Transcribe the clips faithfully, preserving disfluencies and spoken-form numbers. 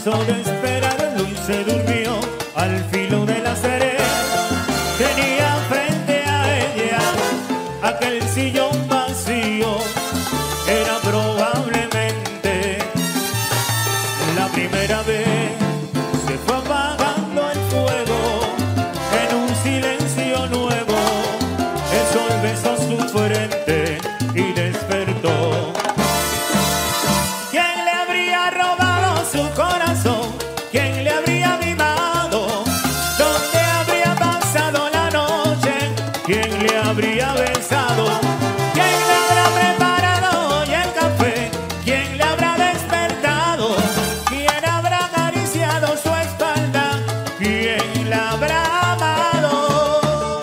cansó de esperarlo y se durmió al filo de la acera. Tenía frente a ella aquel sillón vacío. Era probablemente la primera vez. Se fue apagando el fuego en un silencio nuevo. El sol besó su frente y despertó. ¿Quién le habría robado su corazón? ¿Quién le habría mimado? ¿Dónde habría pasado la noche? ¿Quién le habría besado? ¿Quién le habrá preparado hoy el café? ¿Quién le habrá despertado? ¿Quién habrá acariciado su espalda? ¿Quién la habrá amado?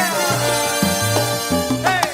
¡Eh! ¡Eh!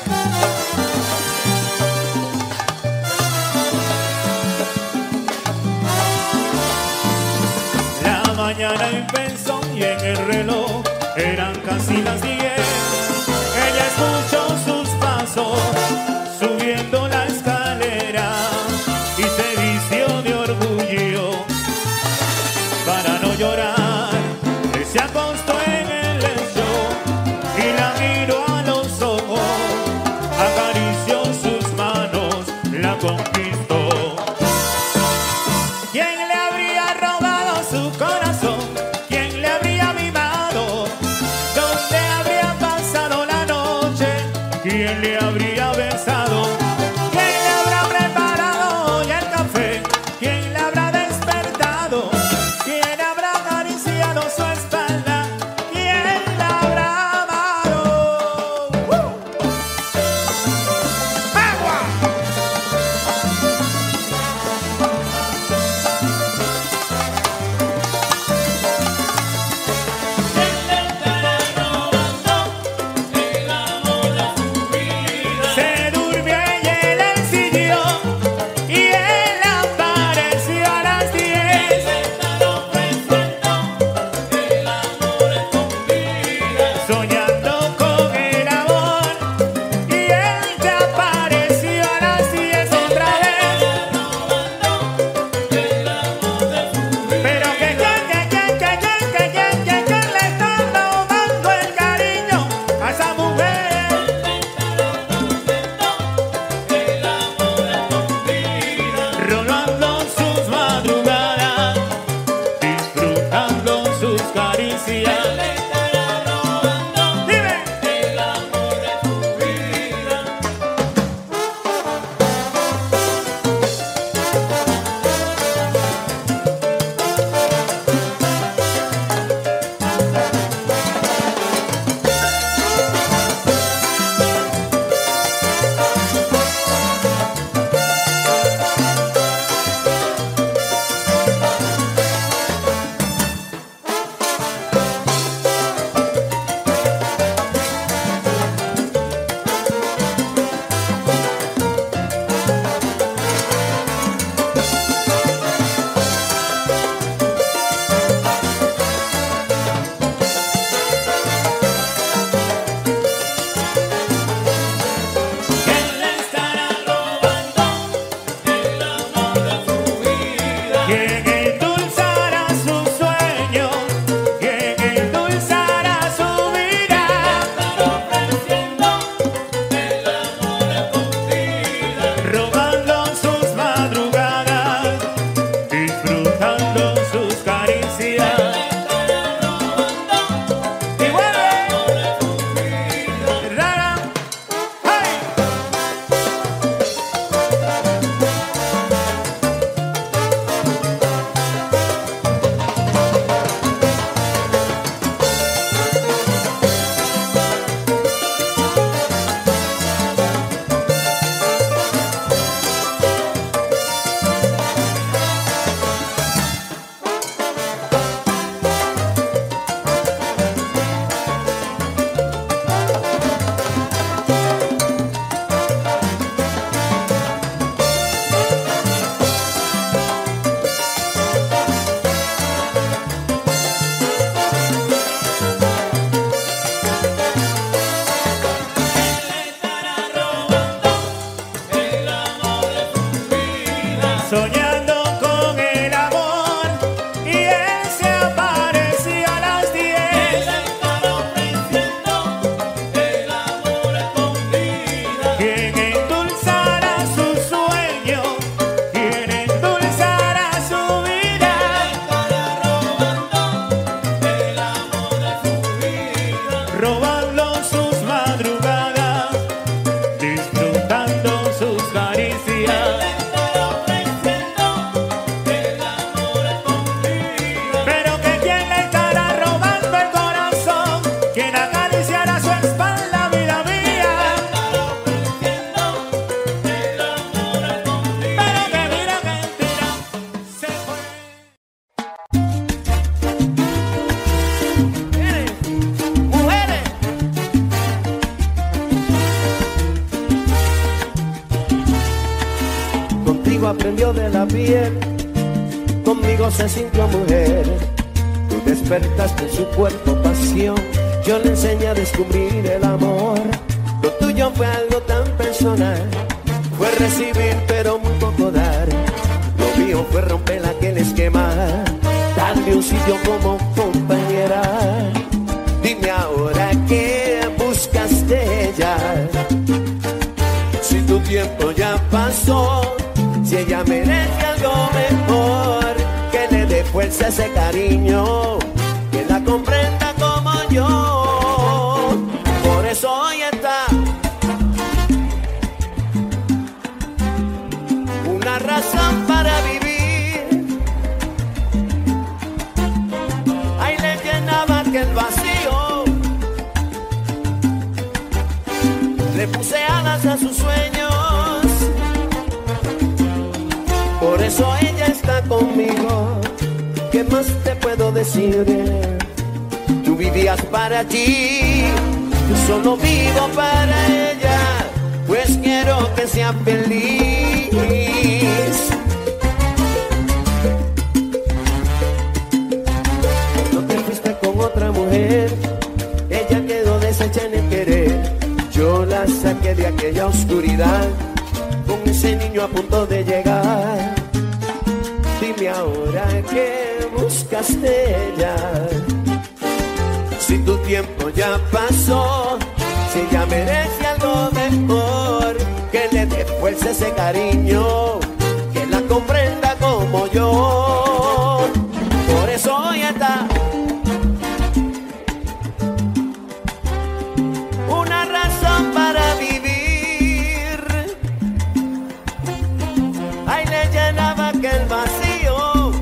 La mañana empezó y en el reloj eran casi las diez. Ella escuchó sus pasos subiendo la escalera y se vistió de orgullo para no llorar. Él se acostó en el lecho y la miró a los ojos, acarició sus manos, la conquistó. ¿Quién le habría robado su corazón? ¿Quién le habría mimado? ¿Dónde habría pasado la noche? ¿Quién le habría besado? ¿Quién le habrá preparado hoy el café? ¿Quién le habrá despertado? ¿Quién habrá acariciado su espalda? ¿Quién la habrá amado? ¡Uh! ¡Agua! ¿Quién le estará robando el amor a su vida? robando sus madrugadas, disfrutando sus caricias. Pero que quien le estará robando el corazón, quien acariciará su espalda, vida mía. Pero que mira que mentira se fue. Aprendió de la piel, conmigo se sintió mujer. Tú despertaste en su cuerpo pasión, yo le enseñé a descubrir el amor. Lo tuyo fue algo tan personal, fue recibir pero muy poco dar. Lo mío fue romper aquel esquema, darle un sitio como compañera. Dime ahora qué buscas de ella, si tu tiempo ya pasó. Si ella merece algo mejor, que le dé fuerza a ese cariño, que la comprenda como yo. Por eso hoy está una razón para vivir. Ahí le llenaba aquel vacío, le puse alas a sus sueños. Por eso ella está conmigo. ¿Qué más te puedo decir? Tú vivías para ti, yo solo vivo para ella, pues quiero que sea feliz. Cuando te fuiste con otra mujer, ella quedó deshecha en el querer. Yo la saqué de aquella oscuridad, con ese niño a punto de llegar. Dime ahora qué buscas de ella, si tu tiempo ya pasó. Si ella merece algo mejor, que le dé fuerza a ese cariño, que la comprenda como yo. Por eso hoy está una razón para vivir. Ahí le llenaba aquel vacío,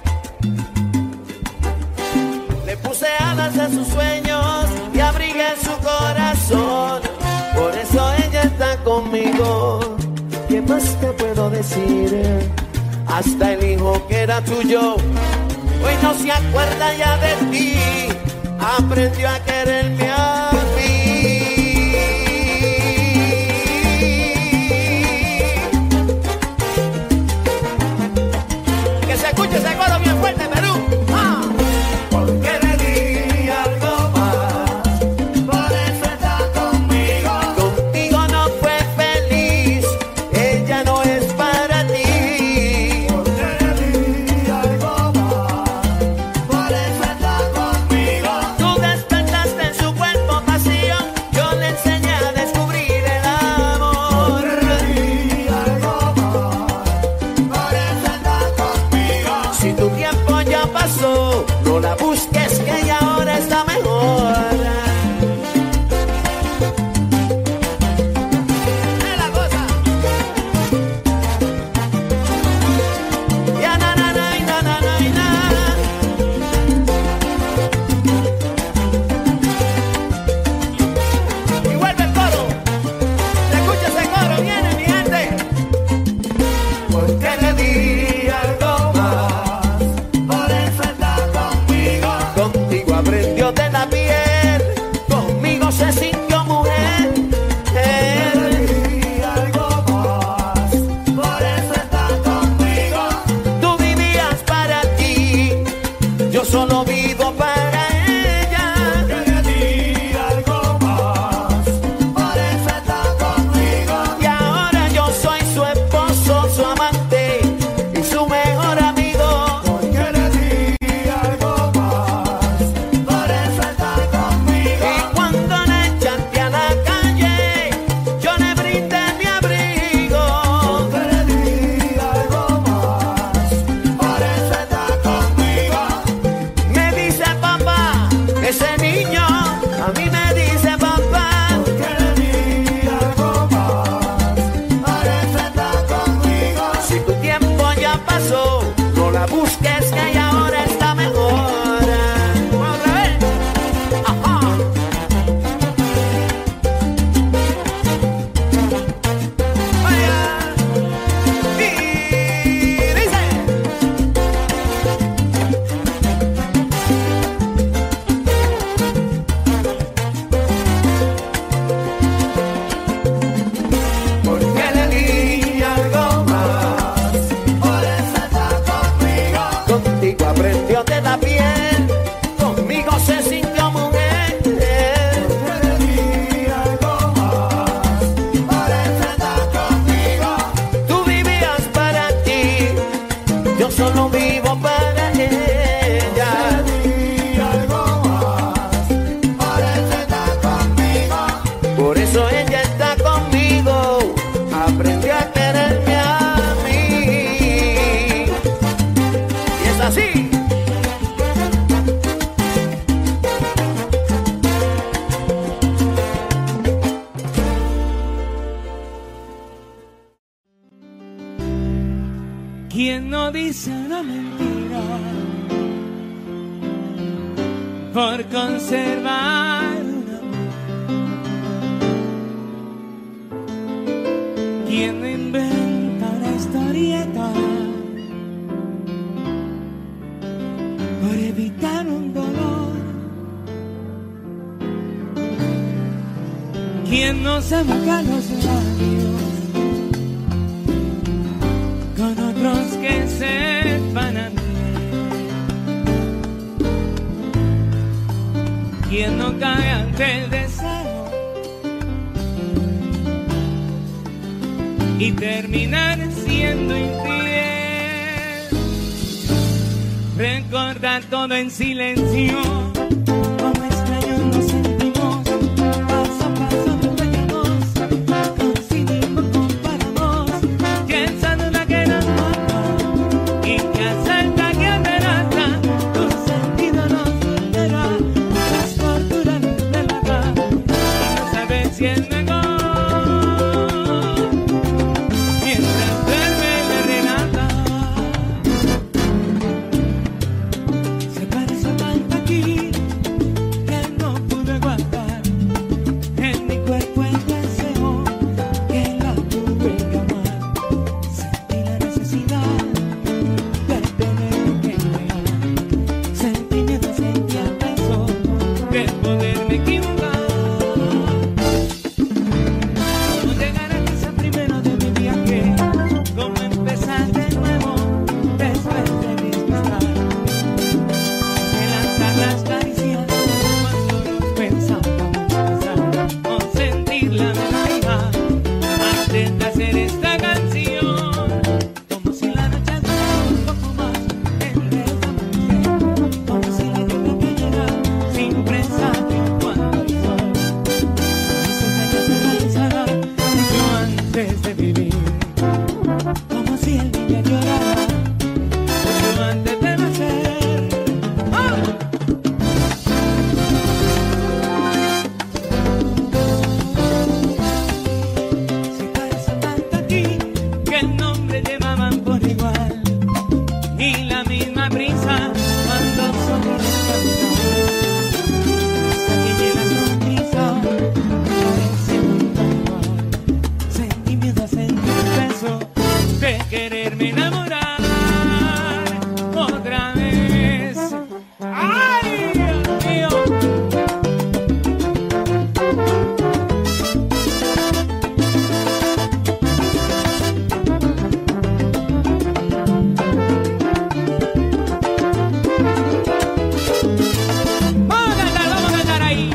le puse alas a sus sueños y abrigué su corazón. Por eso ella está conmigo. ¿Qué más te puedo decir? Hasta el hijo que era tuyo hoy no se acuerda ya de ti, aprendió a quererme a mí. Que se escuche ese coro bien fuerte, Perú. ¡Ah! Porque le di algo más, por eso está conmigo. Contigo no fue feliz, ella no es para ti. Porque le di algo más, por eso está conmigo. Tú despertaste en su cuerpo ¿Quién no dice una mentira por conservar un amor? ¿Quién no inventa una historieta por evitar un dolor? ¿Quién no se moja los labios con otros que sepan a mí? ¿Quién no cae ante el deseo y terminar siendo infiel? Recordar todo en silencio, como extraños nos sentimos, paso a paso nos fallamos, coincidimos, comparamos, quién saluda que nos mata y que asalta, que amenaza, tu sentido nos supera, las torturas nos relata y no sabes si es mejor. Mientras duerme la renata, se parece tanto aquí que no pude guardar en mi cuerpo el deseo que la tuve que amar. Sentí la necesidad de tener que negar, sentí miedo, sentí el peso de poderme equivocar. Cómo llegar a casa primero de mi viaje, cómo empezar de nuevo después de disgustar, adelantar las caricias cuando nos pensábamos pasar, o sentir la melodía antes de hacer esta canción, como si la noche durara un poco más en vez de amanecer, como si la lluvia cayera sin presagio cuando el sol esos años se realizara mucho antes de vivir, como si el día llorara mucho antes de nacer. ¡Oh! Se parece tanto aquí que el nombre llevaban por igual y la misma brisa cuando sobre el caminar. Esa niña y la sonrisa parecen un igual. Sentí miedo, sentí el peso de quererme enamorar otra vez. ¡Ay, Dios mío! Vamos a cantar, vamos a cantar ahí.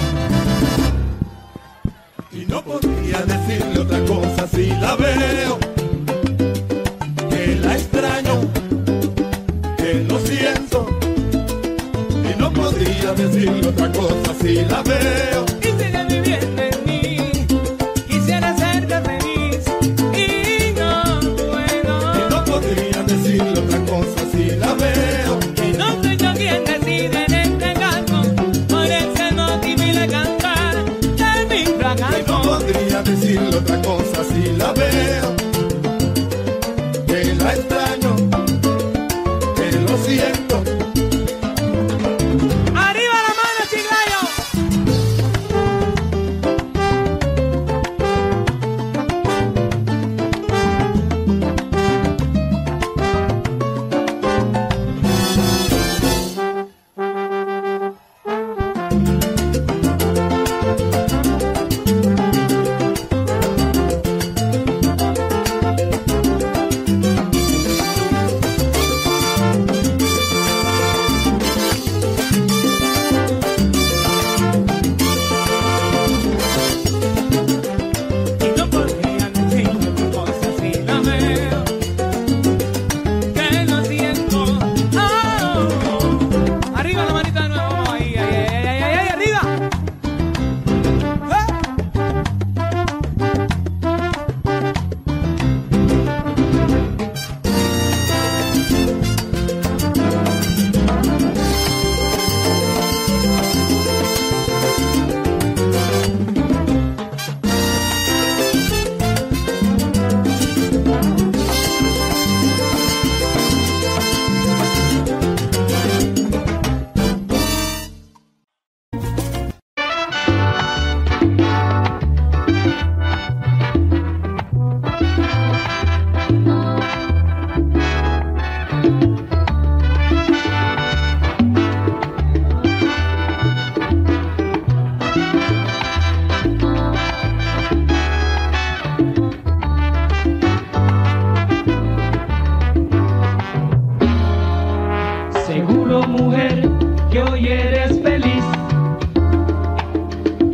Y no podría decirle otra cosa si la veo, que la extraño, que lo siento. Y no podría decirle otra cosa si la veo, Y sigue viviendo en mí, quisiera hacerte feliz y no puedo. y no podría decirle otra cosa si la veo, Que no soy yo quien decide en este caso, por ese motivo y le cantar de mi y no fracaso. podría decirle otra cosa si la veo, que la extraño, que lo siento. ¡Arriba la mano, Chiclayo!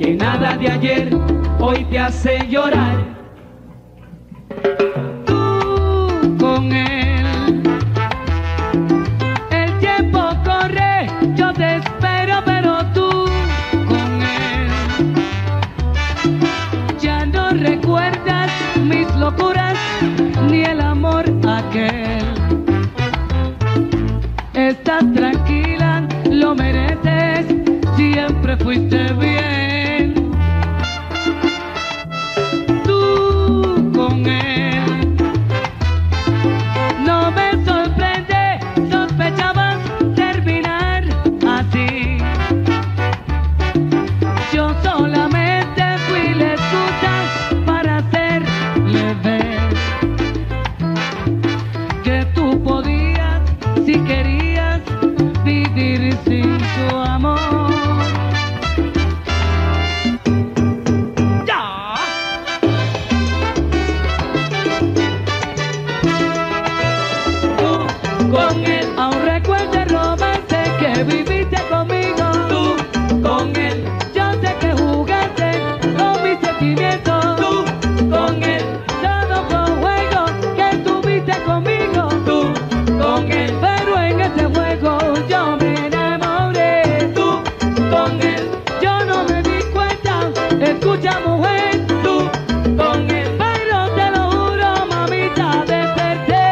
que nada de ayer hoy te hace llorar. Tú con él, el tiempo corre, yo te espero, pero tú con él ya no recuerdas mis locuras ni el amor aquel. Estás tranquila, lo mereces, siempre fuiste bien. Tú con él, no me sorprende, sospechabas terminar así. Yo solamente fui la excusa para hacerle ver que tú podías, si querías, vivir sin su amor. ¡Ya! Tú con él, aún recuerdo el romance que viviste conmigo. Tú con él, yo sé que jugaste con mis sentimientos. Tú con él, todo fue un juego que tuviste conmigo. Tú con él, pero en ese juego yo me enamoré. Tú con él, yo no me di cuenta. Escucha, mujer, tú con él, pero te lo juro, mamita, desperté.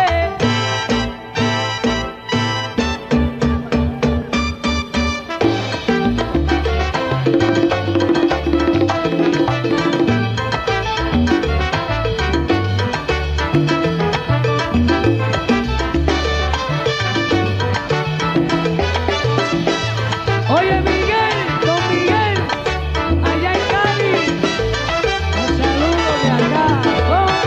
Oye, Miguel, don Miguel, allá en Cali, un saludo de acá. Oh.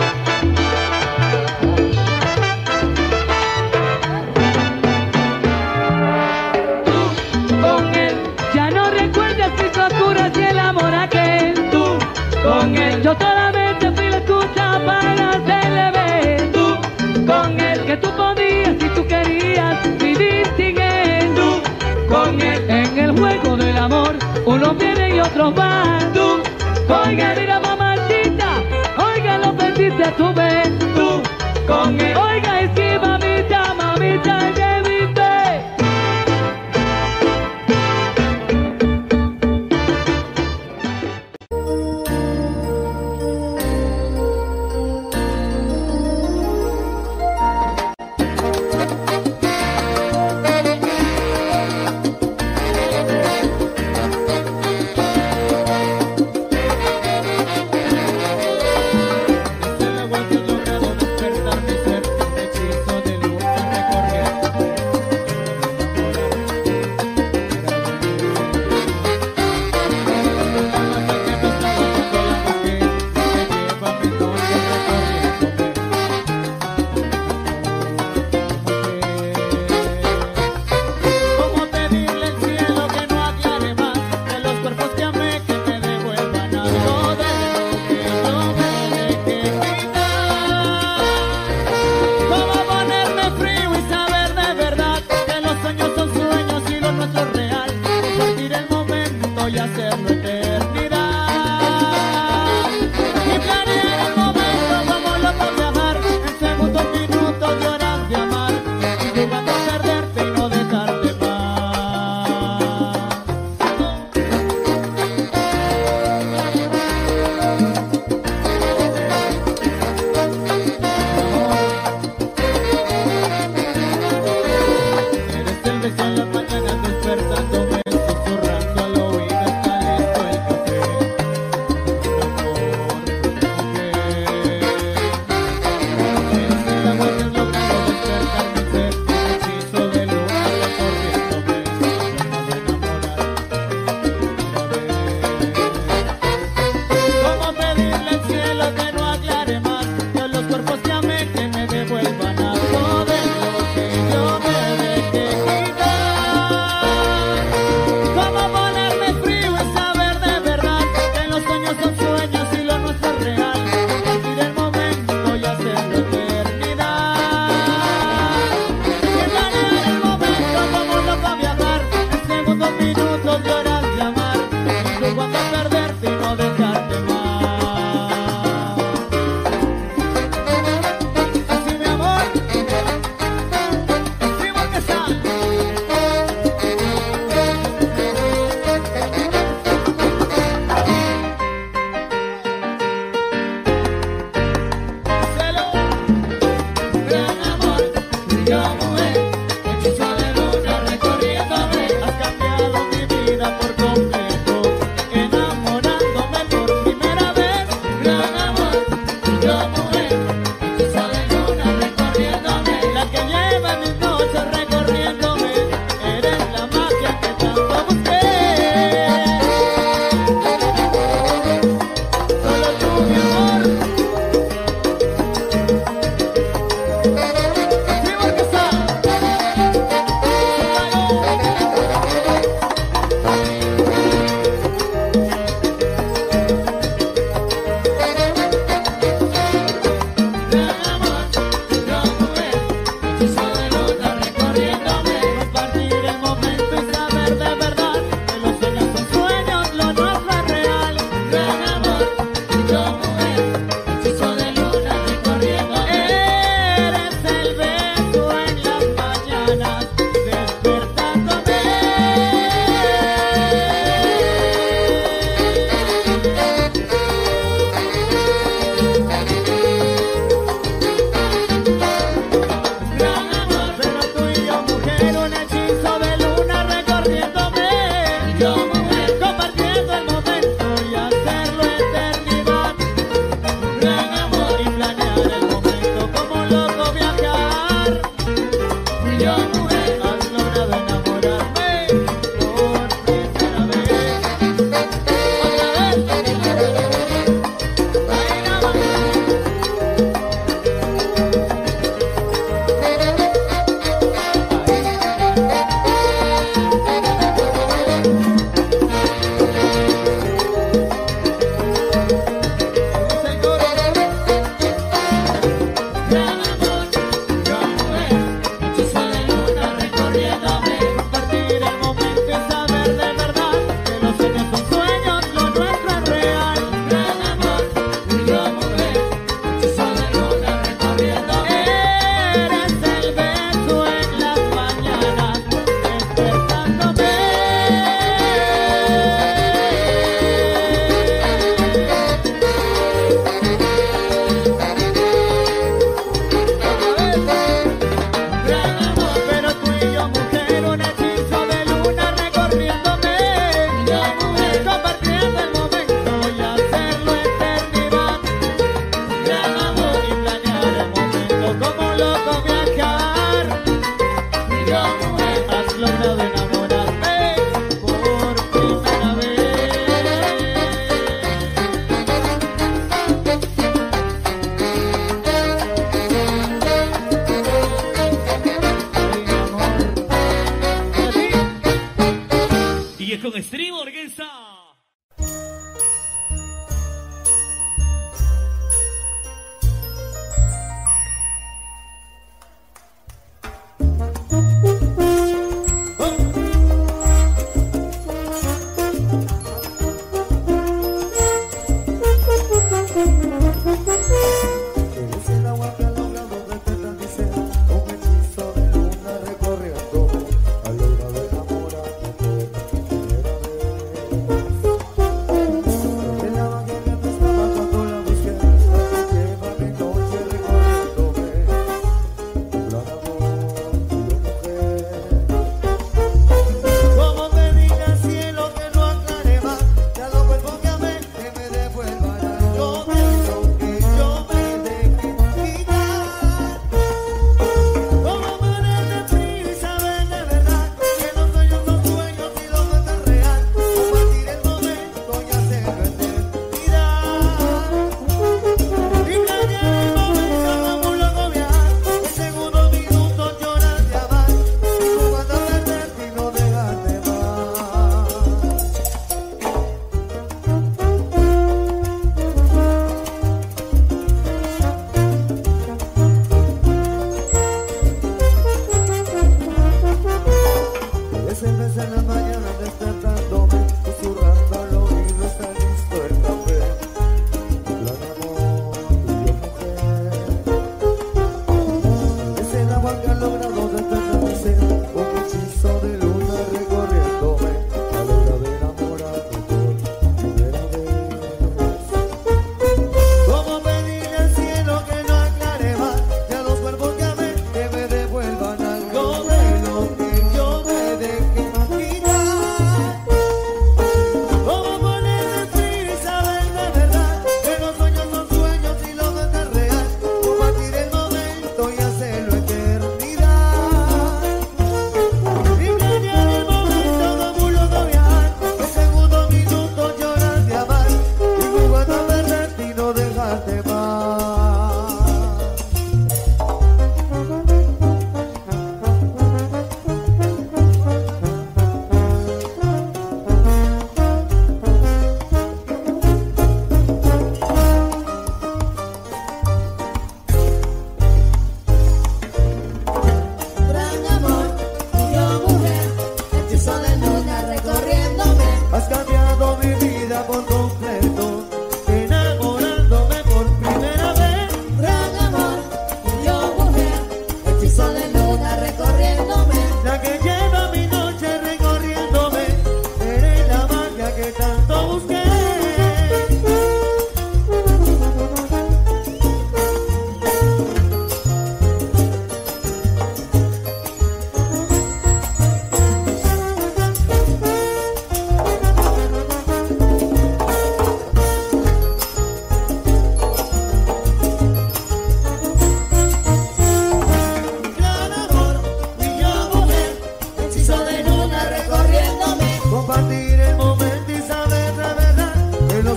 Tú con él, ya no recuerdas mis locuras y el amor aquel. Tú con él, yo solamente fui la excusa para hacerle ver. Tú con él, que tú podías si tú querías vivir sin él. Tú con él, en el juego del amor, uno viene y otro va. Tú, oiga, mira, mamacita, oiga, lo perdiste tú ves. Tú, con él, oiga, es que mamita, mamita, que viste. En la mañana despertándome, susurrando al oído, está listo el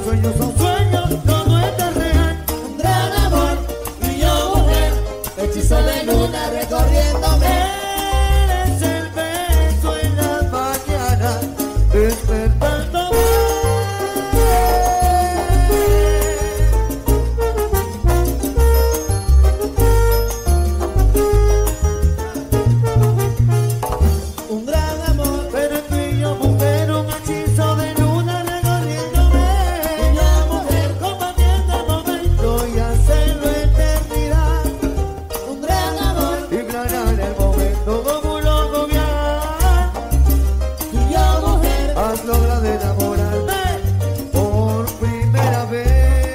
sueños son sueños, todo está real. Un gran amor, y yo mujer, hechizo de luna recorriéndome. Eres el beso en las mañanas, despertándome. Un gran amor, Pero tú y yo, mujer, un hechizo de luna recorriéndome. y yo mujer, Compartiendo el momento y hacerlo eternidad. un gran amor, Y planear el momento como un loco viajar. y yo mujer, Has logrado enamorarme por primera vez.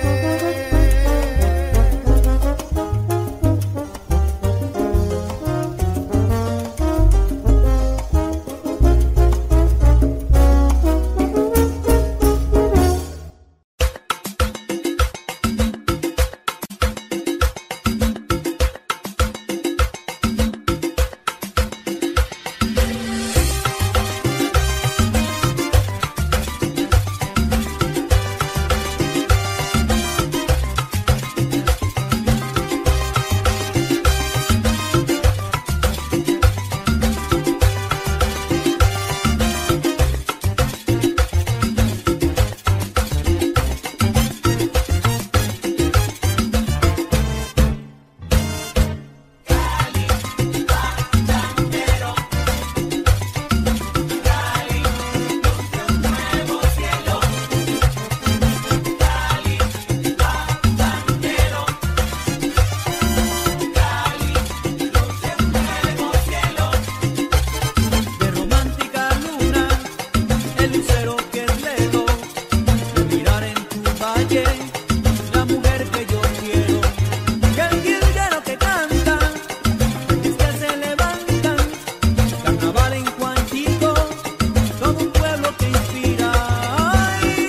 De romántica luna, el lucero que es lejos, de mirar en tu valle, la mujer que yo quiero, que el jilguero que canta, es que se levantan, carnaval en Juancito, todo un pueblo que inspira. Ay,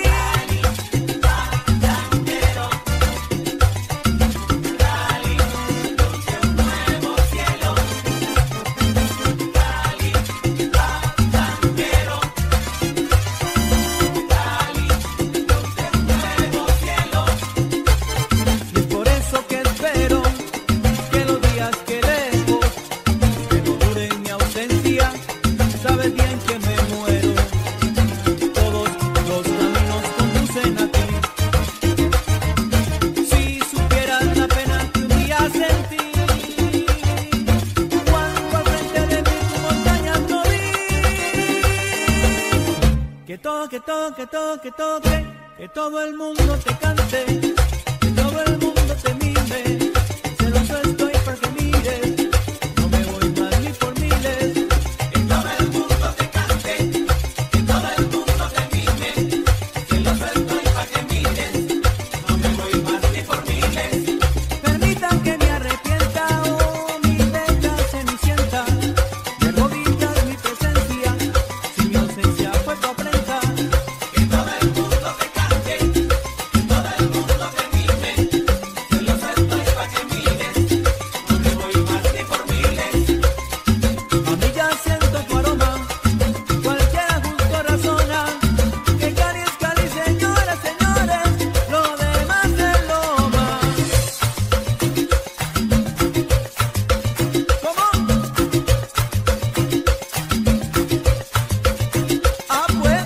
y es por eso que espero que los días que lejos, que no duren mi ausencia, sabes bien que me muero. Todos los caminos conducen a ti. Si supieras la pena que un día sentí, cuando al frente de mí tu montañas no vi. Que todo, que todo, que todo, que todo, que, que todo el mundo te cante, que todo el mundo te mime. Celoso estoy para que mires, no me voy más ni por miles. Que todo el mundo te cante, que todo el mundo te mime. Celoso estoy para que mires, no me voy más ni por miles. Permitan que me arrepienta, oh mi bella cenicienta, de rodillas mi presencia, si mi ausencia fue tu afrenta. Que todo el mundo te cante, que todo el mundo te mime. Celoso estoy pa' que mires, no me voy más ni por miles. A mí ya siento tu aroma, cualquiera justo razona, que Cali es Cali, señoras, señores, lo demás es loma. ¿Cómo? Ah, pues.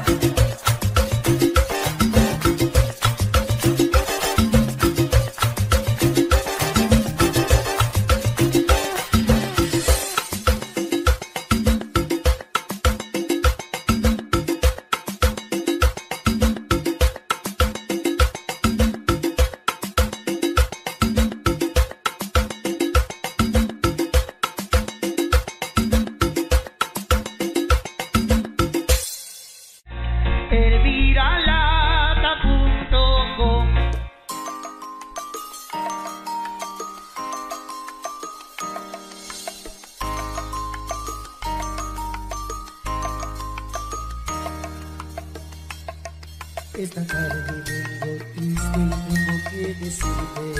elviralata punto com. Esta tarde vengo triste y tengo que decirte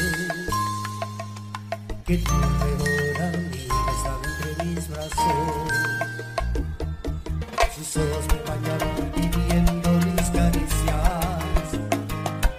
que tu mejor amiga estaba entre mis brazos. Sus ojos me bañaron pidiendo mis caricias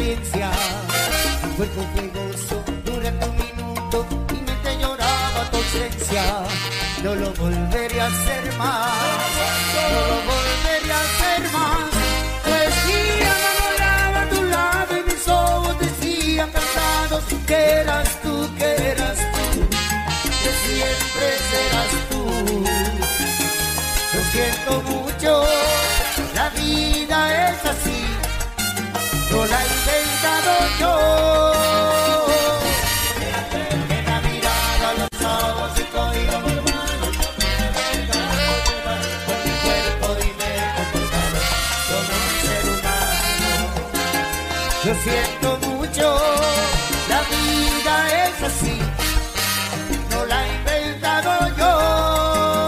experiencia. Tu cuerpo fuegoso durante un minuto, mi mente lloraba tu ausencia. No lo volveré a hacer más, no lo volveré a hacer más. Pues sí, enamorado a tu lado y mis ojos decían cansados que eras tú, que eras tú, que siempre serás tú. Lo siento mucho, la vida es así, no la he inventado yo. Que me ha mirado a los ojos y cogido mi mano, con mi cuerpo y me he comportado como un ser humano. Lo siento mucho, la vida es así, no la he inventado yo.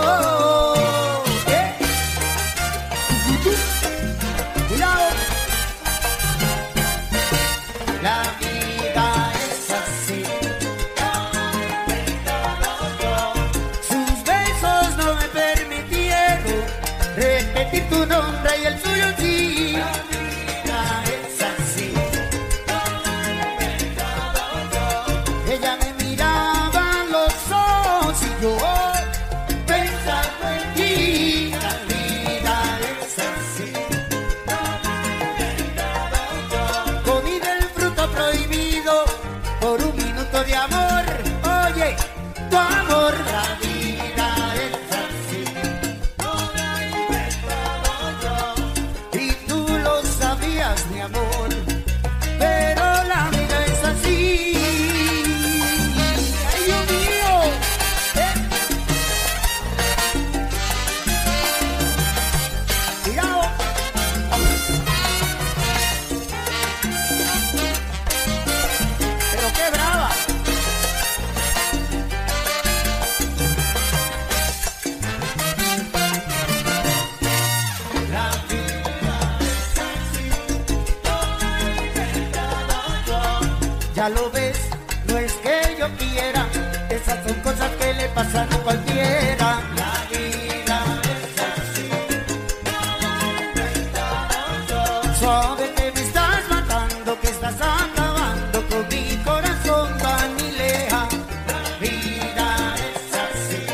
La vida es así, sus besos no me permitieron repetir tu nombre y el suyo sí. La vida es así, ella me miraba a los ojos y yo pensando en ti. La vida es así, prohibido por un minuto de amor. Oye, tu amor. La vida es así, no la he inventado yo, y tú lo sabías, mi amor, pero la vida es así. Ay, Dios mío, ¿eh? Cuidado. Qué brava. La vida es así, no la he inventado yo. Ya lo ves, no es que yo quiera, esas son cosas que le pasan a cualquiera. La vida es así, no la he inventado yo. Suave que me estás matando, que estás acabando con mi corazón, Vanileja. La vida es así,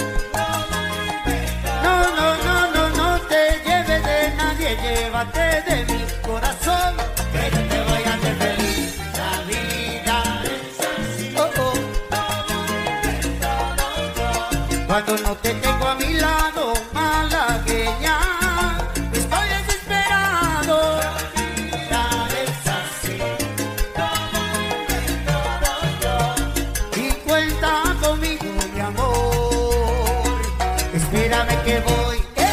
no, no, no, no, no te lleves de nadie, llévate de mi corazón, que yo te voy a hacer feliz. La vida es así, oh, oh. Cuando no te tengo a mi lado, malagueña, estoy desesperado. La vida es así, y cuenta conmigo, mi amor. Espérame que voy, ¿eh?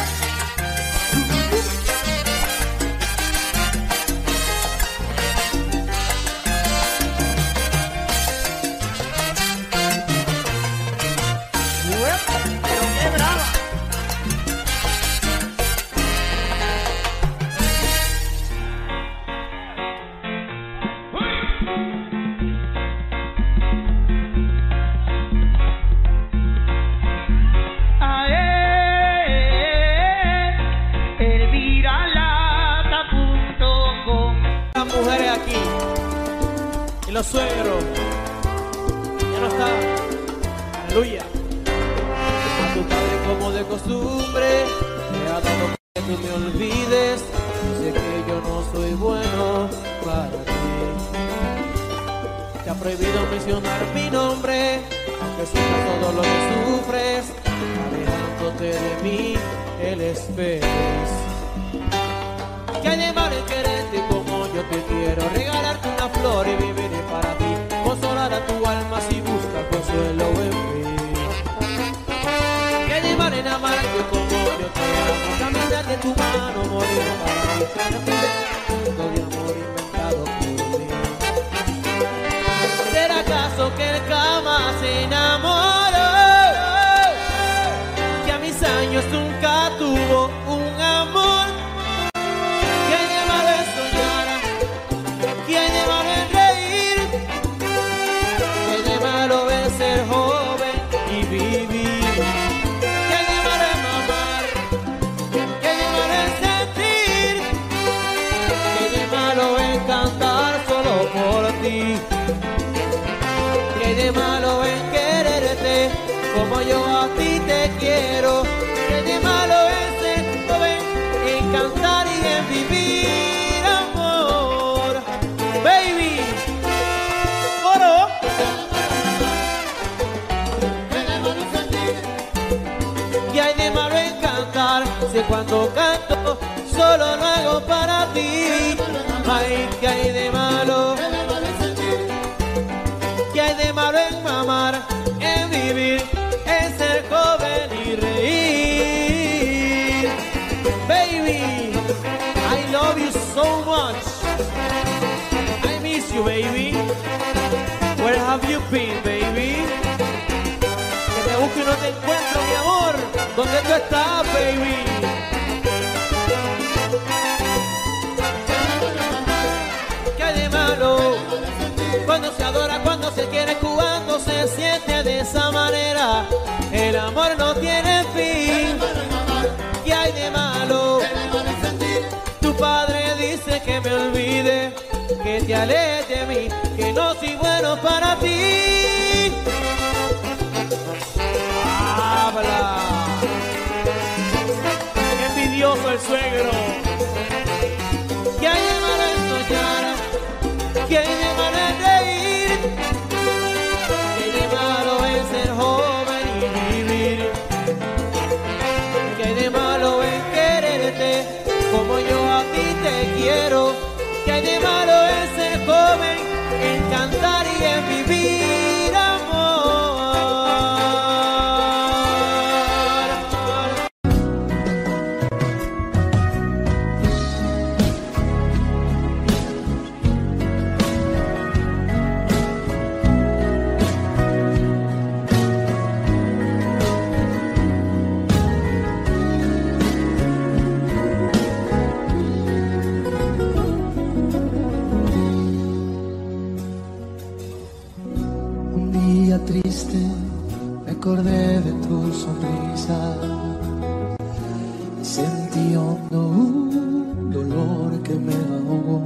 Uepa, pero qué brava. Mujeres aquí y los suegros ya no están. Aleluya. A tu padre como de costumbre me ha dado que tú me olvides. Sé que yo no soy bueno para ti. Te ha prohibido mencionar mi nombre, aunque sientas todo lo que sufres, alejándote de mí, él esperes. Que llevar el quererte como yo te quiero, regalarte una flor y vivir para ti, consolar a tu alma si buscas consuelo en mí. Que llevar en amarte como yo te amo, caminar de tu mano, morir para ti, mundo de amor inventado por mí. ¿Será acaso que el cama se enamoró? Que a mis años nunca tuvo un amor. Ser joven y vivir, que llevar el mamar, que llevar el sentir, ti. ¿Qué hay de malo en quererte como yo a ti te quiero? ¿Qué hay de malo en ser joven, en cantar y en vivir amor? Baby, oro. ¿Qué hay de malo en cantar si cuando canto solo lo hago para ti? Ay, ¿qué hay de malo? ¿Qué hay de malo en mamar, en vivir, en ser joven y reír? Baby, I love you so much. I miss you, baby. Where have you been, baby? Que te busco y no te encuentro, mi amor. ¿Dónde tú estás, baby? ¿Qué hay de malo? Cuando se adora, cuando se quiere, cuando se siente de esa manera. El amor no tiene fin. ¿Qué hay de malo? Tu padre dice que me olvide, que te alejes de mí, que no soy bueno para ti. Habla. Envidioso el suegro. ¿Qué hay de malo en soñar? ¿Qué hay de malo en reír? ¿Qué hay de malo en ser joven y vivir? ¿Qué hay de malo en quererte como yo a ti te quiero? ¿Qué hay de malo en ser joven, en cantar y en vivir amor? Triste, me acordé de tu sonrisa y sentí hondo un dolor que me ahogó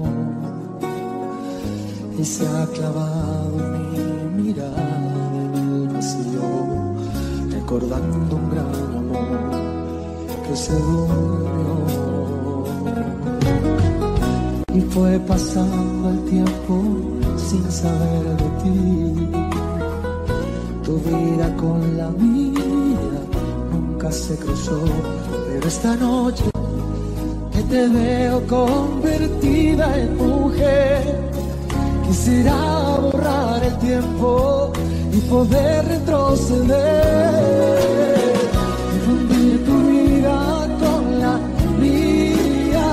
y se ha clavado en mi mirada en el vacío, recordando un gran amor que se durmió. Y fue pasando el tiempo sin saber de ti. Tu vida con la mía nunca se cruzó, pero esta noche que te veo convertida en mujer, quisiera borrar el tiempo y poder retroceder y fundir tu vida con la mía,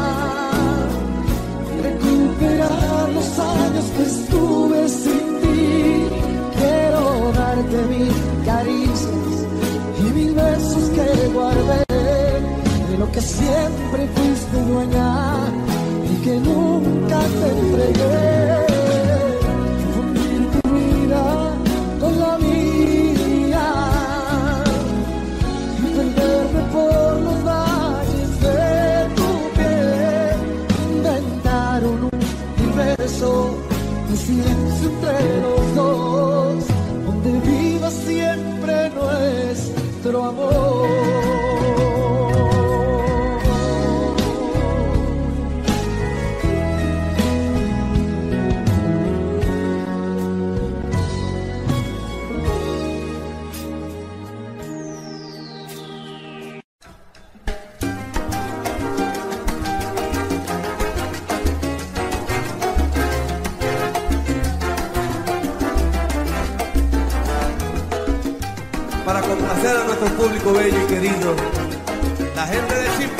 recuperar los años que estuve sin ti. Quiero darte mil caricias y mil besos que guardé de lo que siempre fuiste dueña y que nunca te entregué. Fundir tu vida con la mía y perderme por los valles de tu piel. Inventar un universo de silencio entre los dos, donde viva siempre nuestro amor. Para complacer a nuestro público bello y querido, la gente de Chipú.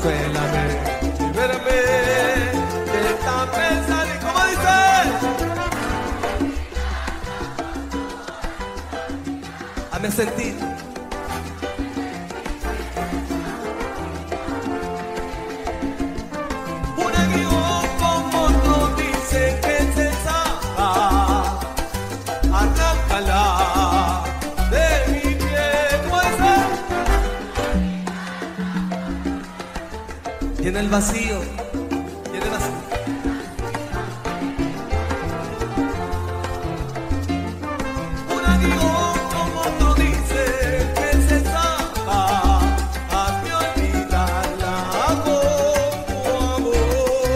Consuélame, libérame de esta pesadilla. ¿Cómo dice? Hazme sentir. Un amigo como tú dice que se sabe. Arráncala de mi piel. ¿Cómo dice? Llena el vacío, llena el vacío. Un amigo como tú dices que se escapa, hazme olvidarla con tu amor.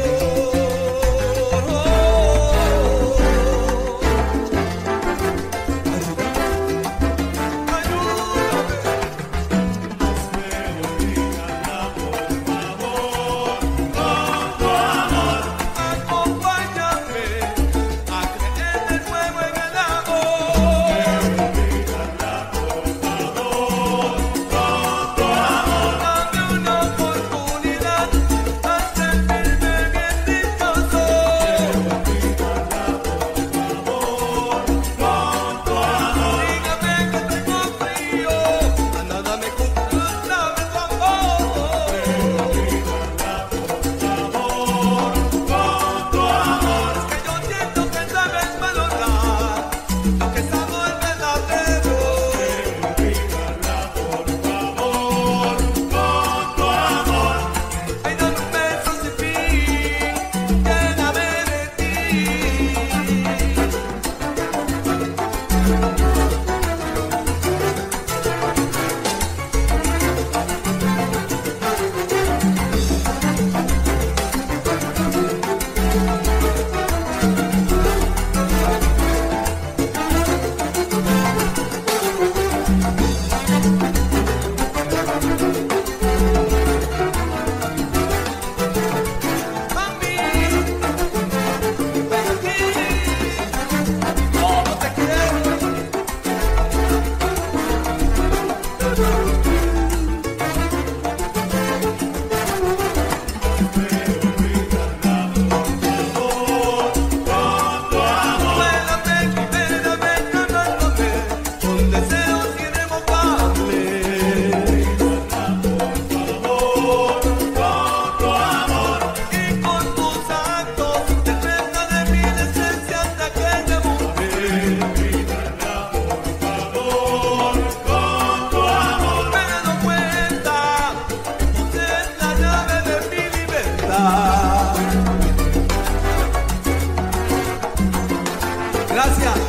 Gracias.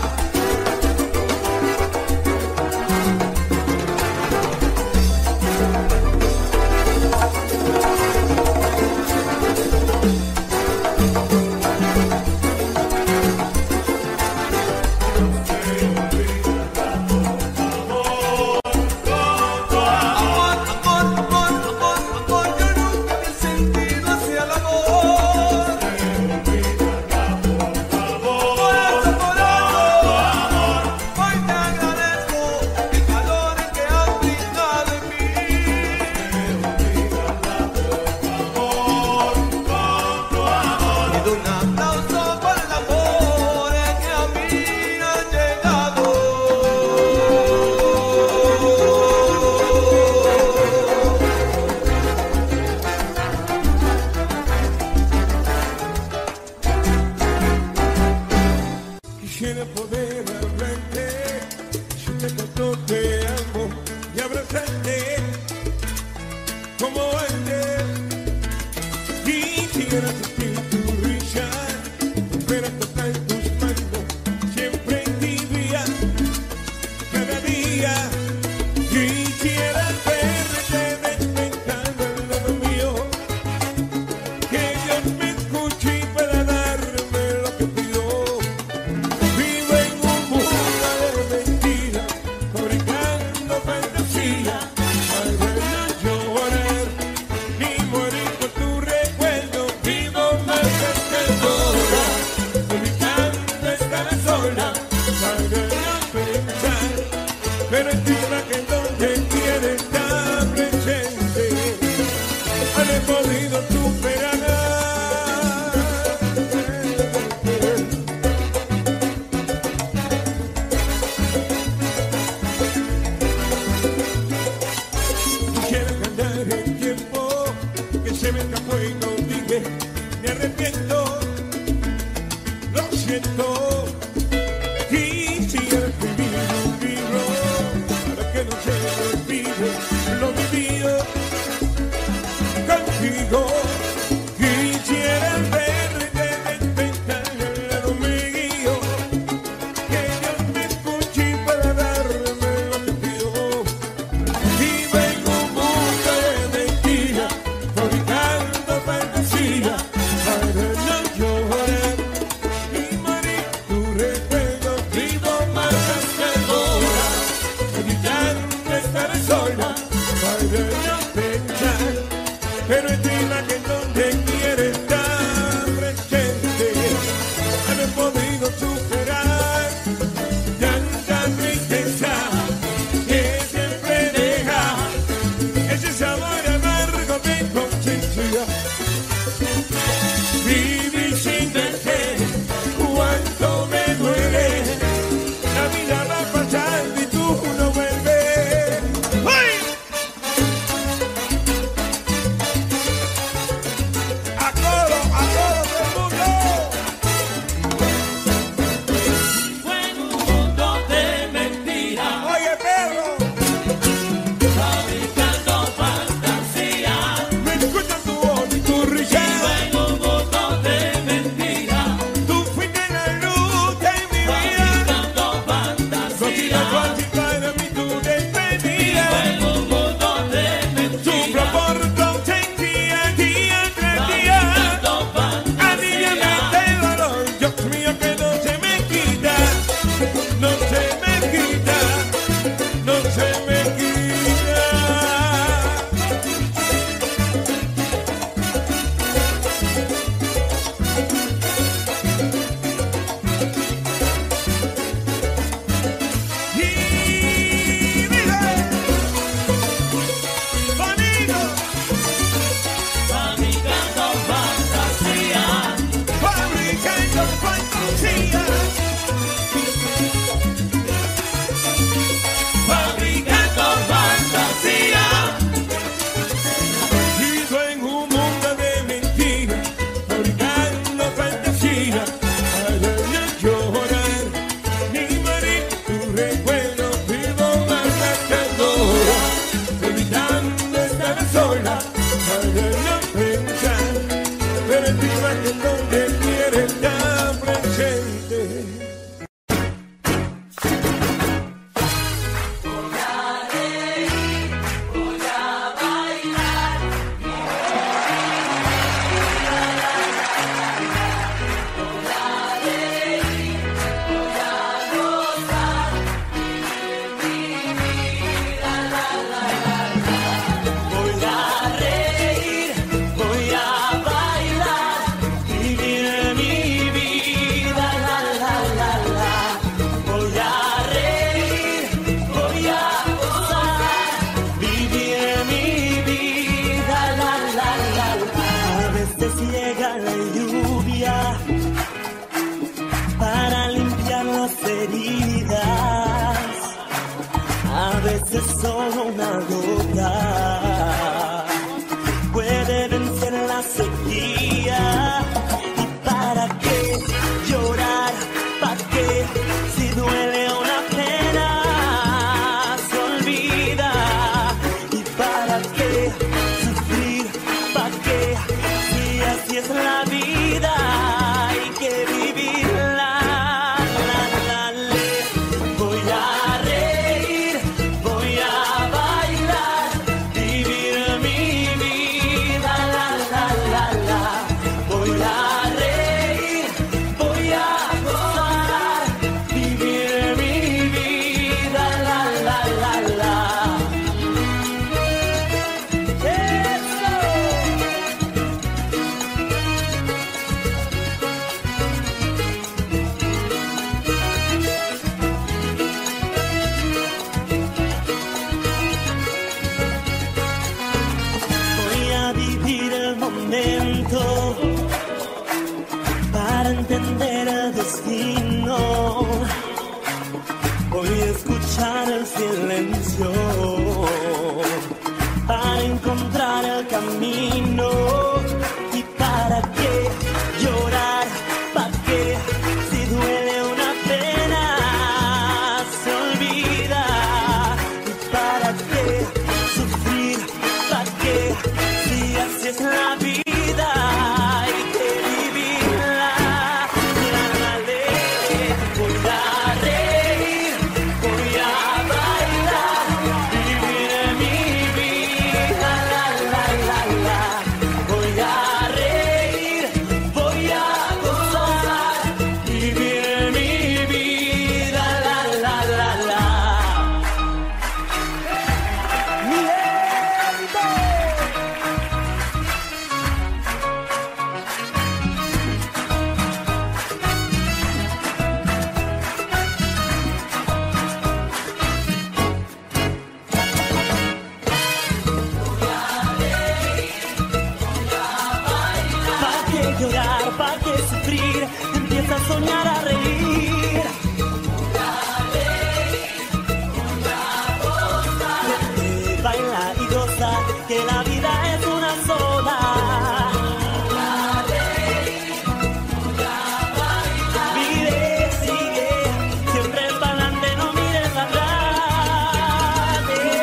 Por eso, por eso. no he podido superar. Quisiera cambiar el tiempo que se me escapó y no dije, me arrepiento, lo siento. Quisiera escribir un libro para que no se me olvide lo vivido contigo. Quisiera verte despertar al lado mío, que Dios me escuche para darme lo que pido. Vivo en un mundo de mentiras, fabricando fantasía para no llorar y morir tu recuerdo. Vivo más hasta ahora, evitando estar sola para no pensar, pero encima que donde quiere estar presente. No he podido superar tanta tristeza que siempre deja ese sabor amargo de conciencia. Vivir sin verte, cuánto me duele. La vida va pasando y tú no vuelves. ¡Ay! ¡A coro, a coro todo el mundo! Fue en un mundo de mentiras, ¡Oye, perro! fabricando fantasía. Me escucha tu voz y tu risa. Fue en un mundo de mentiras, Tú fuiste la luz de mi vida. fabricando Cocina fantasía. fácil para mí tu despedida. Fue en un mundo de Sufro mentiras, por tu ausencia día tras día. fabricando A mí ya me fantasía. da dolor, Dios mío, que no se me quita. No se me quita. No se me quita. Y dile, bonito, Fabricando fantasía, fabricando fantasía, fabricando fantasía. vivo en un mundo de mentiras, fabricando fantasía, para no llorar ni morir tu recuerdo. Vivo marcando, evitando estar sola, para no pensar, pero encima que donde quiere estar presente. Voy a reír, voy a bailar, vivir mi vida, la la la la. Voy a reír, voy a gozar, vivir mi vida, la la la la. A veces llega la lluvia para limpiar las heridas. A veces solo una gota puede vencer la sequía. ¿Y para qué llorar? ¿Para qué? Si duele una pena, se olvida. ¿Y para qué sufrir? ¿Para qué? Si así es la vida, hay que vivirla. La, la, le. Voy a reír, voy a bailar, vivir mi vida, la la la la. Voy a reír, voy a gozar, vivir mi vida, la la la la. Eso. para qué sufrir, empieza a soñar, a reír. Baila y goza, que la vida es una sola. Vive, sigue, siempre para adelante, no mires atrás.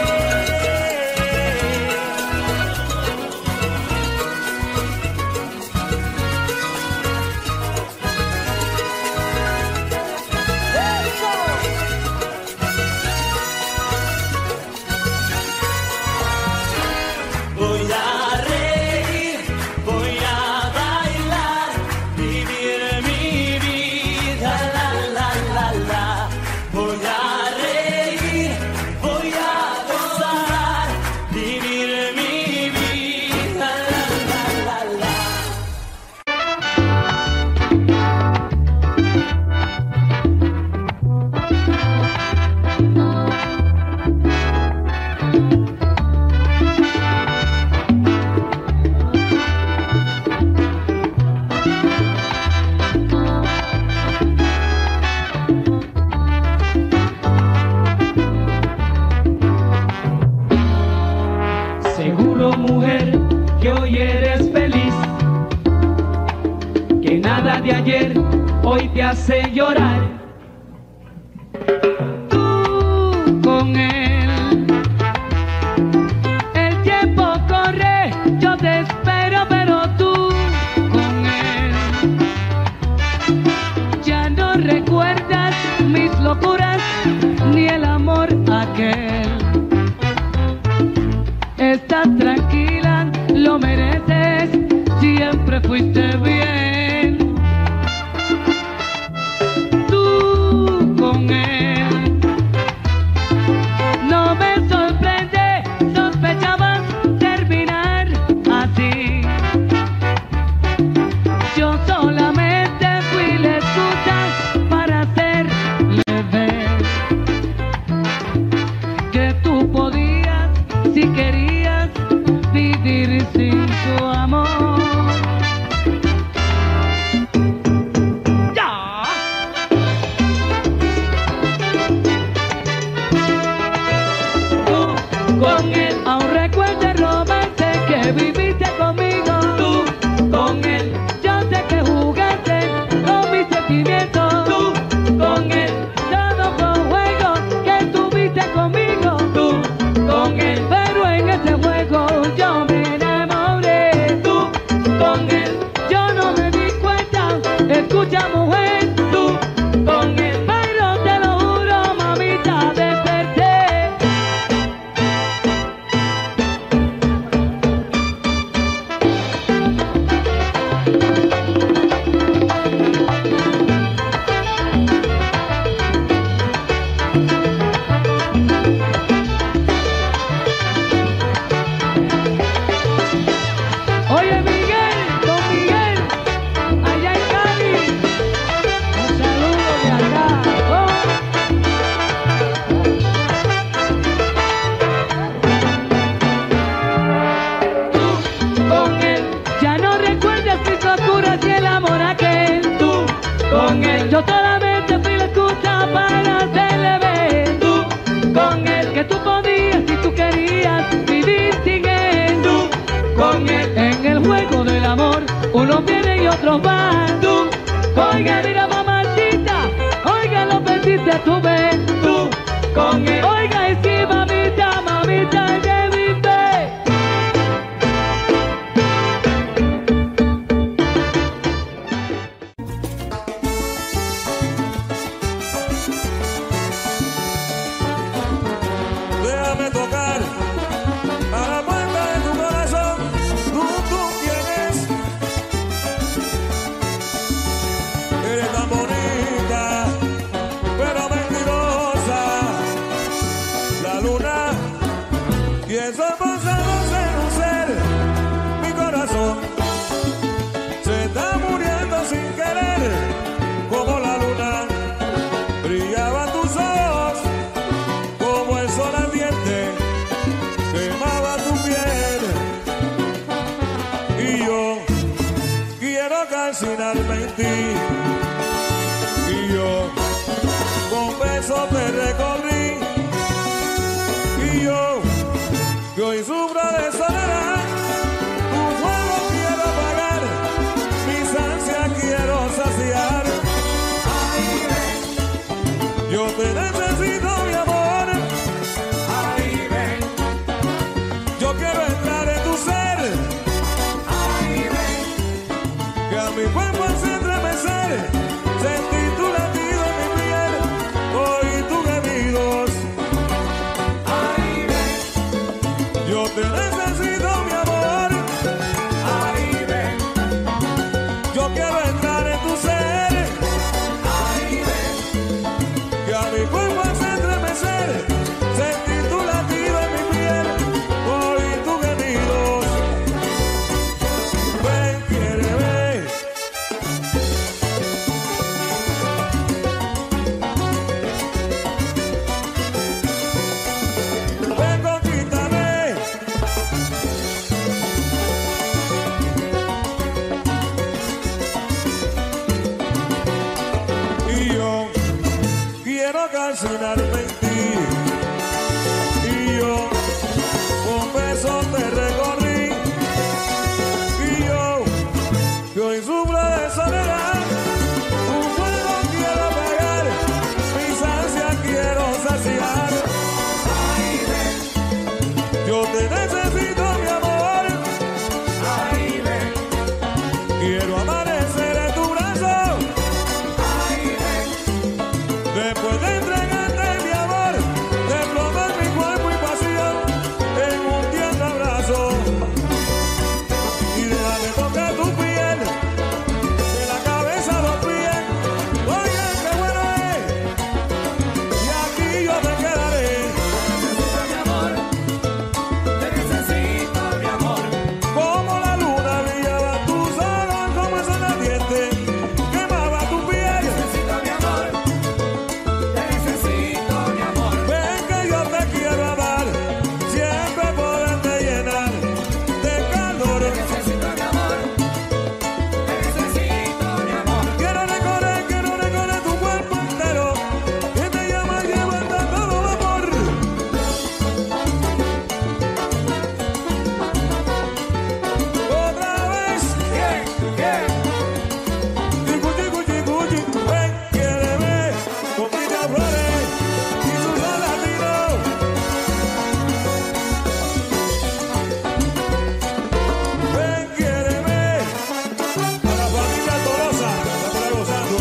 Voy a reír, voy a bailar, vivir mi vida, la, la, la, la. Voy a reír, voy a gozar, vivir mi vida, la, la, la, la. Seguro, mujer, que hoy eres feliz, que nada de ayer hoy te hace llorar. Tú con él, el tiempo corre, yo te espero, pero tú con él ya no recuerdas mis locuras ni el amor aquel. Estás tranquila, lo mereces, siempre fuiste bien. Tú con él, no me sorprende, sospechabas terminar así. Yo solamente fui la excusa para hacerle ver que tú podías, si querías, vivir sin su amor. ¡Ya! Tú con él, aún recuerda el romance que viviste conmigo. Tú con él, yo sé que jugaste con mis sentimientos. Tú con él, todo fue un juego que tuviste conmigo. Tú con él, pero en ese juego yo me enamoré. Tú con él, yo no me di cuenta. Escucha, mujer, tú con él, pero te lo juro, mamita, desperté. Oye, Miguel, don Miguel, allá en Cali, un saludo de acá. Oh. Tú con él, ya no recuerdas mis locuras y el amor aquel. Tú con él, yo solamente fui la excusa para hacerle ver. Tú con él, que tú podías si tú querías vivir sin él. Tú con él, en el juego del amor, unos vienen y otros van. Tú, oiga, mira, mamacita, oiga, lo perdiste tú ves. Tú con él, oiga, y sí, mamita, mamita, que vive. Déjame tocar a la puerta de tu corazón. Tú, tú tienes, eres tan bonita, pero mentirosa. La luna y esos pasados seducir mi corazón. Se está muriendo sin querer, como la luna. Brillaban tus ojos como el sol ardiente, quemaba tu piel. Y yo quiero calcinarme en ti. Y yo con besos te recorrí. Y yo, que hoy sufro de soledad, tu fuego quiero apagar, mis ansias quiero saciar. Ay, ven, yo te necesito, mi amor. Ay, ven, yo quiero entrar en tu ser. Ay, ven, que a mi cuerpo hace estremecer, sentir tu latido en mi piel, oír tus gemidos. Ay, ven, yo te necesito, mi amor. Ay, ven, yo quiero entrar en tu ser. Ay, ven, que a mi cuerpo hace estremecer, sentir tu latido en mi piel, oír tus gemidos. Ven, quiere ver. Ven, conquístame. Y yo quiero calcinarme en ti. Y yo con besos te recorrí. Y yo que hoy sufro de soledad, tu fuego quiero apagar, mis ansias quiero saciar. Ay, ven, yo te necesito, mi amor. Ay, ven, quiero amanecer en tu brazo. Ay, ven, después de entregarte mi amor, desplomar mi cuerpo y pasión en un tierno abrazo. Y déjame tocar tu piel, de la cabeza a los pies. Oye, qué bueno es, y aquí yo te quedaré. Necesito mi amor, te necesito mi amor. Como la luna brillaba tus ojos, como esa ardiente quemaba tu piel. Necesito mi amor, te necesito mi amor. Ven que yo te quiero amar, siempre poderte llenar de calor. Necesito mi amor, te necesito mi amor. Quiero recorrer, quiero recorrer tu cuerpo entero, que te llama y lleva todo vapor. Otra vez, yeah, yeah. Chicu, chicu, chicu, chicu. Ven, quiere ver, con Miriam Flores y sus latinos. Ven, quiere ver, a la familia Tolosa, está por ahí gozando.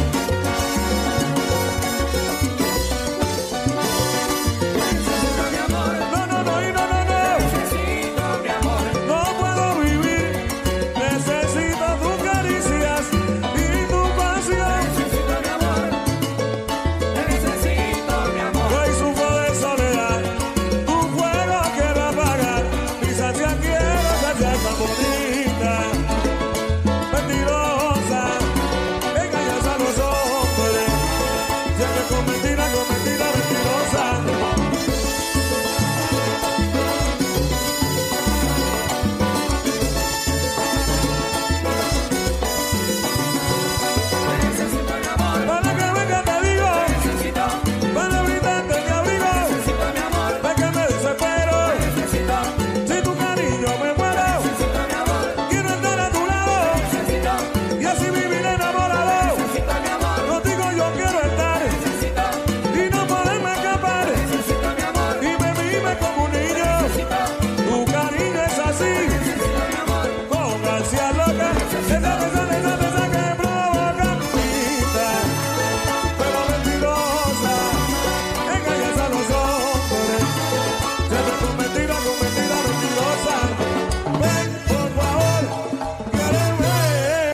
Necesito mi amor. No, no, no, y no, no, no. Necesito mi amor. No puedo vivir, necesito tus caricias y tu pasión. Necesito mi amor, te necesito mi amor. Hoy sufro de soledad, tu fuego quiero apagar, mis ansias quiero saciar. Tan bonita, mentirosa, engañas a los hombres, siempre con mentira, con mentira mentirosa. Necesito mi amor, para que venga te digo, necesito, para brindarte mi abrigo, necesito mi amor, ven que me desespero, necesito, si tu cariño me muero, necesito mi amor, quiero estar a tu lado, necesito, y así vivir enamorado, necesito mi amor, contigo yo quiero estar, necesito, y no poderme escapar, necesito mi amor, y me vive como un niño, necesito, tu cariño es así, necesito mi amor, con ansia loca, esa besa, esa besa que provoca pinta, pero mentirosa, engañas a los hombres, siempre con mentira, con mentira mentirosa. Ven, por favor, quiere ver.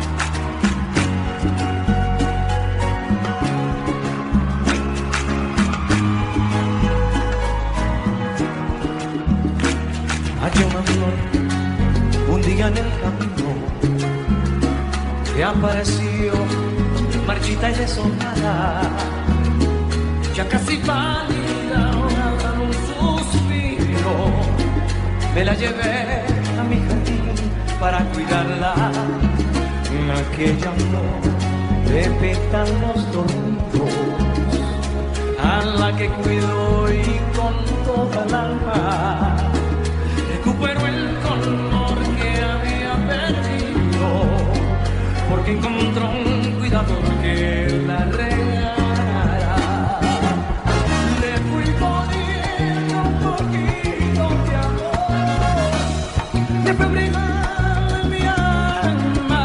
Hallé una flor un día en el camino que apareció marchita y deshojada, ya casi pálida, ahogada en un suspiro. Me la llevé a mi jardín para cuidarla. aquella flor de pétalos dormidos, a la que cuido y con toda el alma recupero el color que había perdido, porque encontró un cuidador que la regara. Le fui poniendo un poquito de amor, de febril en mi alma,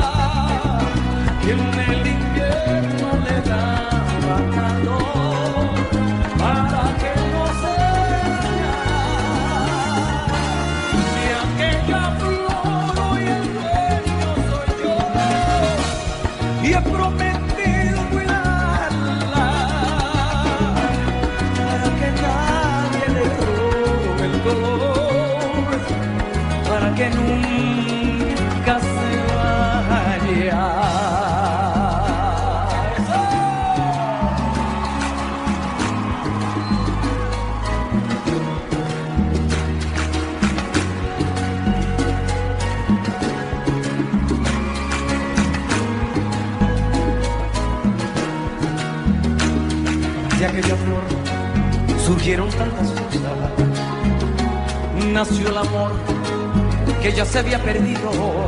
y en el invierno le daba calor para que no se dañara. Y aquella flor hoy el dueño soy yo, y he prometido cuidarla para que nadie le robe el color, para que nunca se vaya. De aquella flor surgieron tantas cosas, nació el amor que ya se había perdido,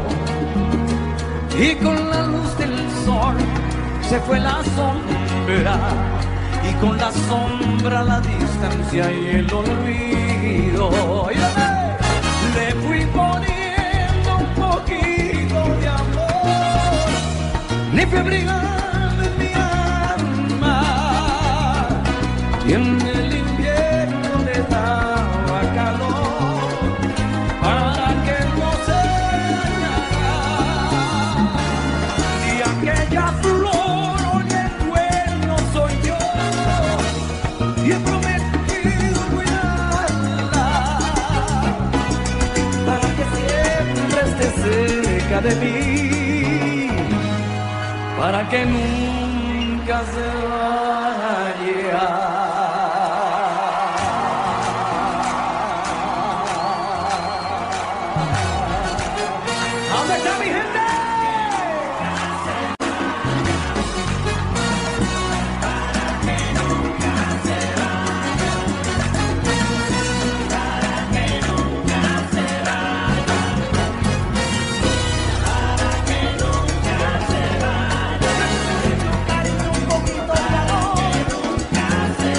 y con la luz del sol se fue la sombra, y con la sombra la distancia y el olvido. Le fui poniendo un poquito de amor, ni febril en mi alma, y en el invierno le daba calor para que no se dañara. Y aquella flor hoy el dueño soy yo, y he prometido cuidarla para que siempre esté cerca de mí, para que nunca se vaya. ¿Dónde está mi gente? Un poquito de amor,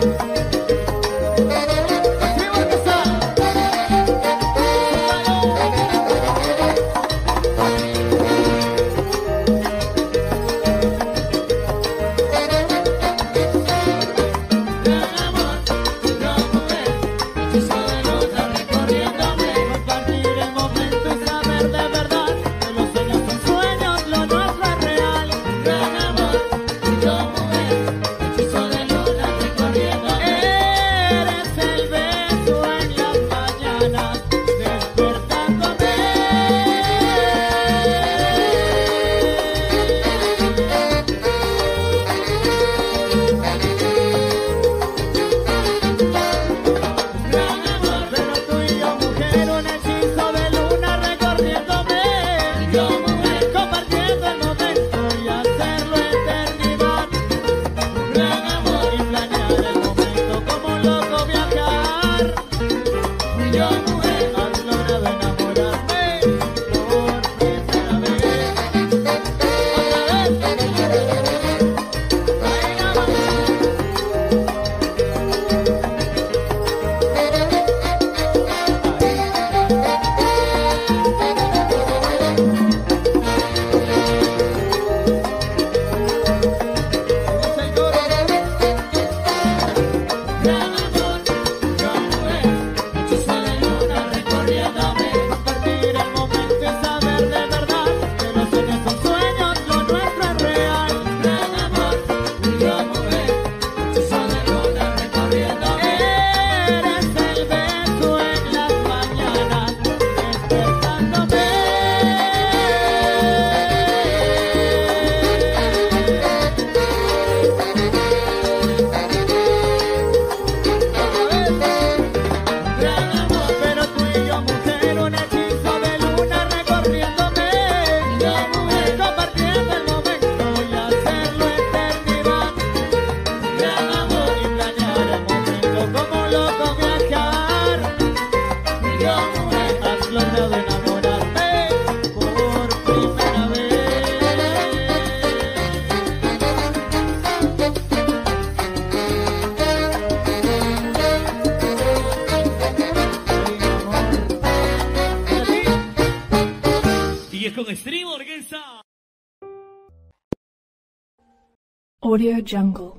Audio Jungle.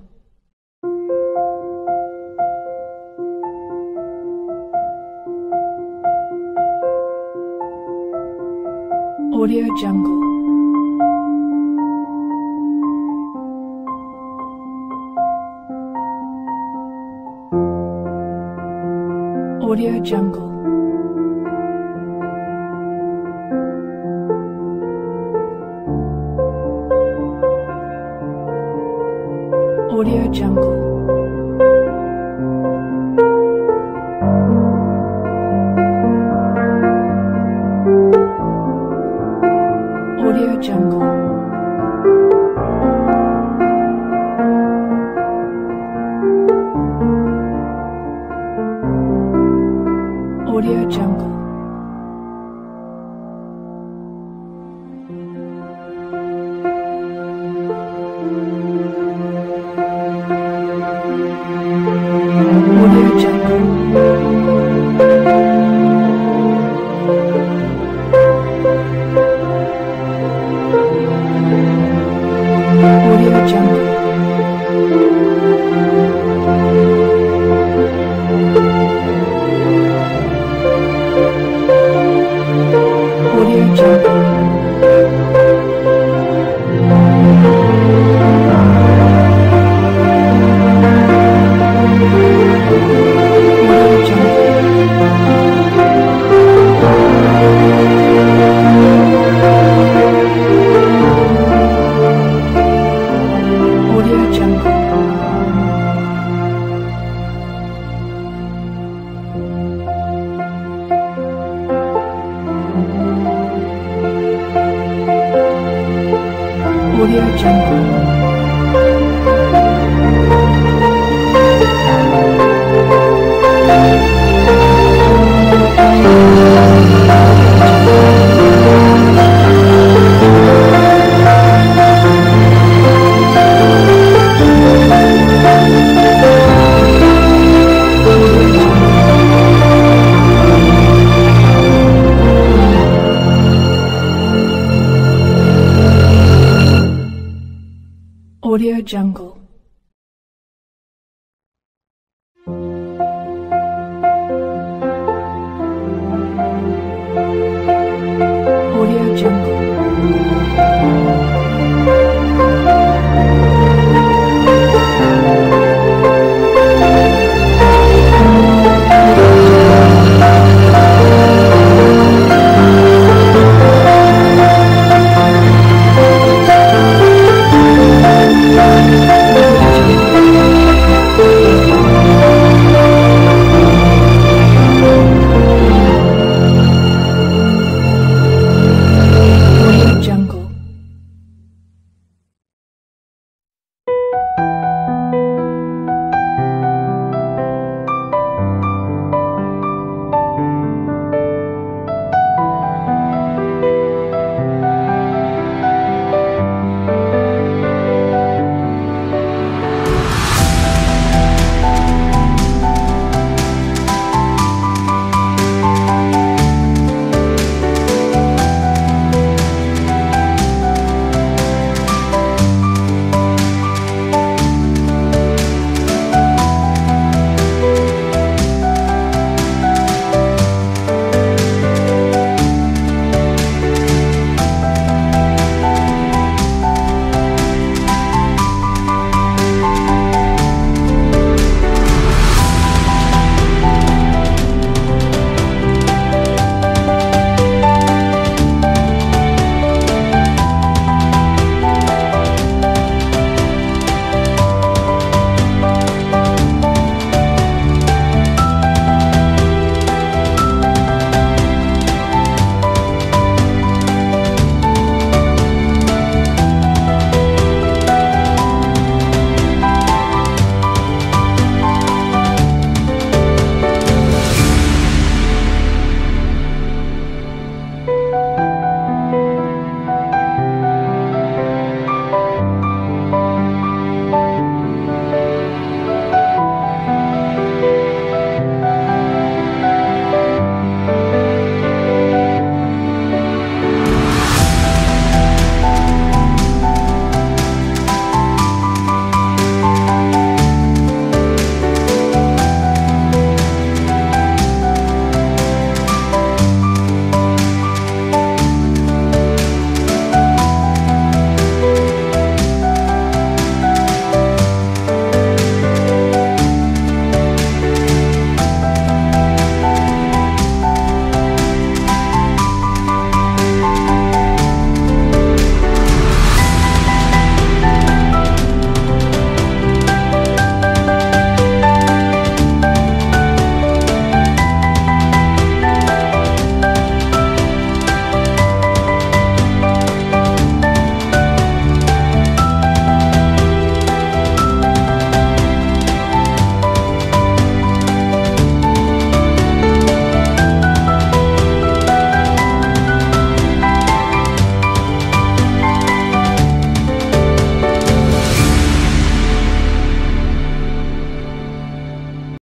Audio Jungle. Audio Jungle. Audio Jungle. Audio Jungle. Audio Jungle. Audio Jungle. Audio Jungle.